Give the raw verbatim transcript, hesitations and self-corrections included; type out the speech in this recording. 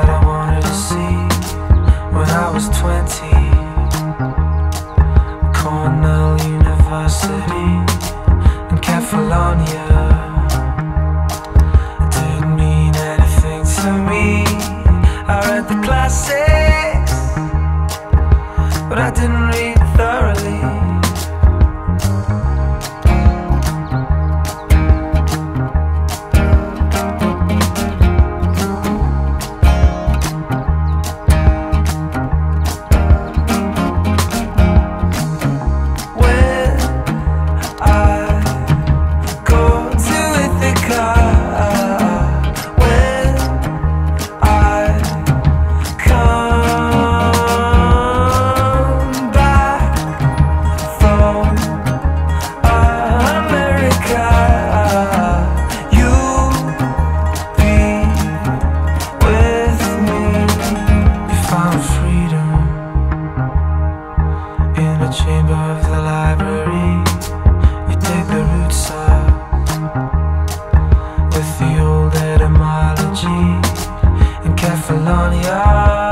that I wanted to see when I was twenty. Cornell University in Catalonia. It didn't mean anything to me. I read the classics, but I didn't read thoroughly. When I go to Ithaca, when I come back from America, you'll be with me. You found freedom in a chamber of the library. You dig the roots up with the old etymology in Catalonia.